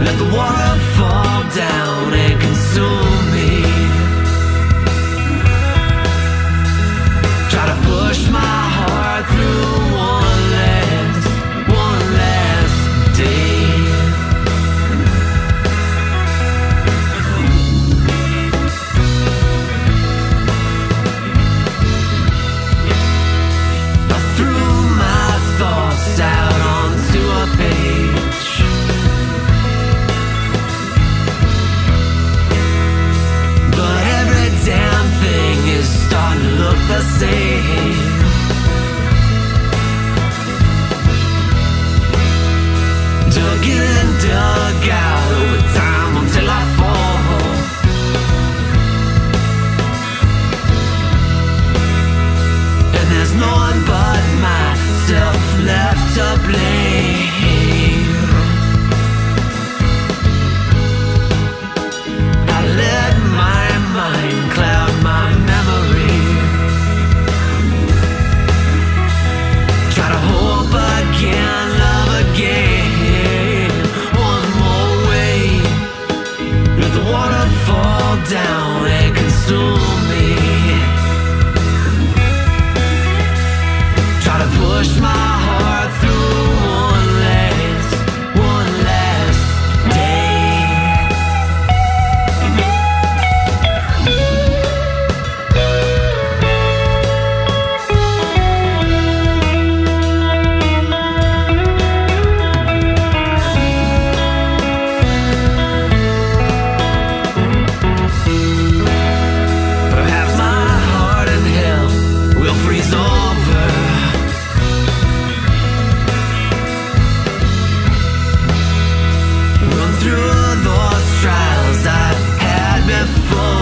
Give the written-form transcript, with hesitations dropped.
Let the water fall down and consume me. Try to push my heart through one last day. I threw my thoughts out onto a page. But every damn thing is starting to look the same. Dug in and dug out over time until I fall. And there's no one but myself left to blame. I let my mind cloud my memory. Try to hope again, love again. One more way. Let the water fall down and consume me. Try to push my heart through one last day. Perhaps my heart in hell will freeze over. Run through those trials I had before.